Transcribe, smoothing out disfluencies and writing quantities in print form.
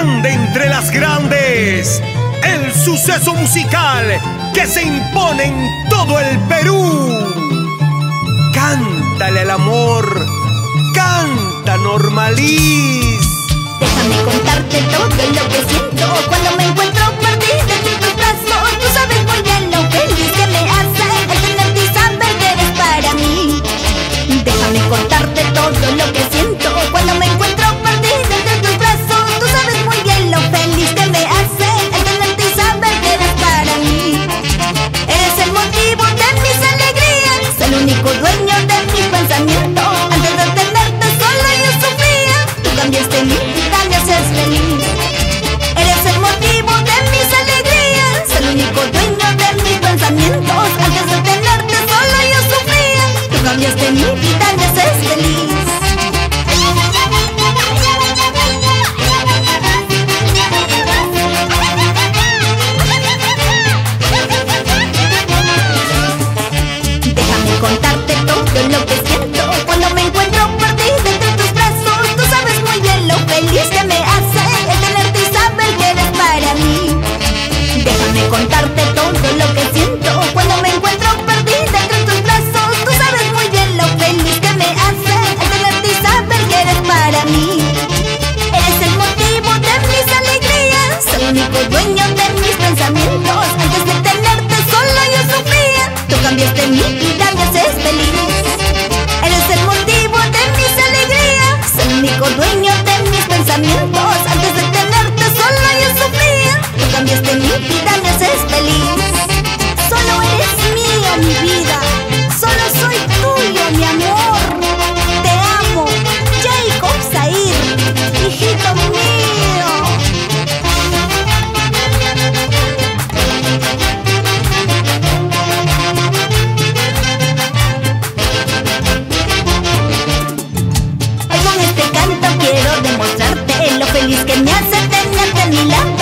grande entre las grandes, el suceso musical que se impone en todo el Perú. Cántale al amor, canta Normaliz. Déjame contarte todo lo que siento cuando me encuentro perdida entre tus brazos. Tú sabes muy bien lo feliz que me hace el tenerte y saber que eres para mí. Déjame contarte todo lo que siento cuando me encuentro perdida entre tus brazos. Tú sabes muy bien lo feliz que me hace el tenerte y saber que eres para mí. Eres el motivo de mis alegrías, el único dueño de mis pensamientos. Antes de tenerte solo yo sufría, tú cambiaste mi vida, me haces feliz. Eres el motivo de mis alegrías, el único dueño de mis pensamientos. Antes de tenerte solo yo sufría, tú cambiaste mi vida, me haces feliz. Déjame contarte todo lo que siento cuando me encuentro perdida entre tus brazos. Tú sabes muy bien lo feliz que me hace el tenerte y saber que eres para mí. Déjame contarte todo lo que siento cuando me encuentro perdida entre tus brazos. Tú sabes muy bien lo feliz que me hace el tenerte y saber que eres para mí. Eres el motivo de mis alegrías, el único dueño de mis pensamientos. Antes de tenerte solo yo sufría, tú cambiaste mi vida, me haces feliz. Eres el motivo de mis alegrías, el único dueño de mis pensamientos. Antes de tenerte solo yo sufría, tú cambiaste mi vida, me haces feliz. Solo eres mío, mi vida, solo soy tuyo, mi amor. Te amo, Jacob Zahir, hijito mío. Hoy con este canto quiero demostrarte lo feliz que me hace tenerte a mi lado.